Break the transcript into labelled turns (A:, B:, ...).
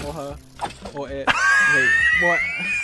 A: โอเฮโอเอเฮ้ยมัว